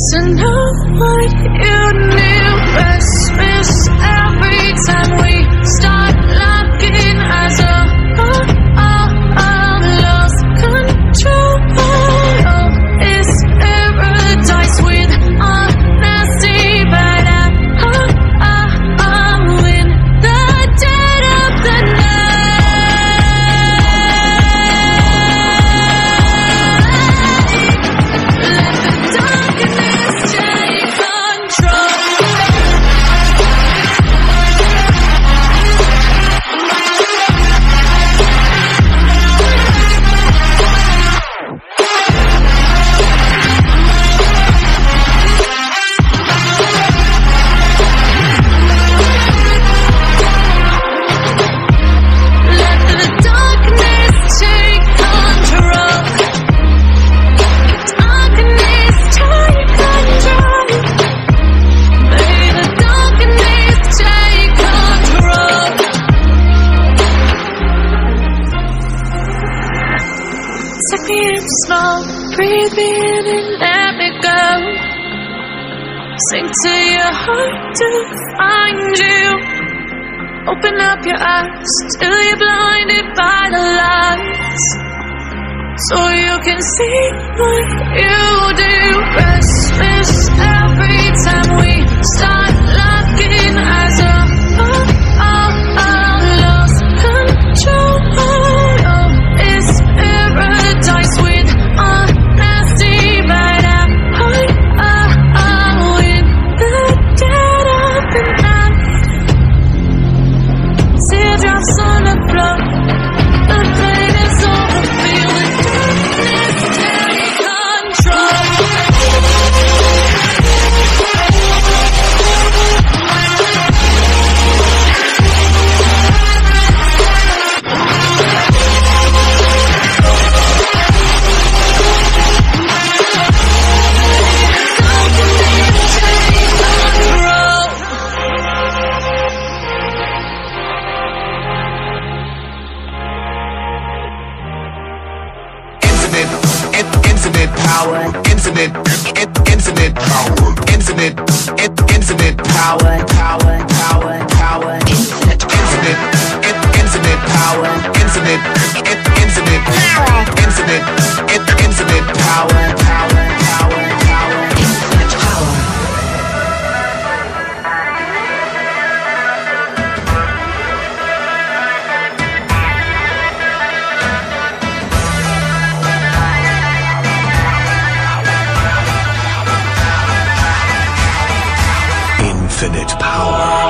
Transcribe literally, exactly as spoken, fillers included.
to know what you knew. Restless every time we start looking as a oh, oh, oh, lost control. Oh, it's paradise with honesty, but I, oh, oh, oh, in the dead of the slow, breathe in and let me go. Sink to your heart to find you. Open up your eyes till you're blinded by the lights, so you can see what you do. Restless every time we start looking as a oh, oh, oh, lost control. Oh, it's paradise with honesty, but I, oh, oh, oh, in the dead of the night. Teardrops on the floor, the pain is over, feel the darkness take control. Infinite power, infinite, infinite power, infinite, infinite power, power, power, power, infinite, infinite, infinite power, infinite, infinite power, infinite, infinite power, power, power, power, infinite power. Infinite power.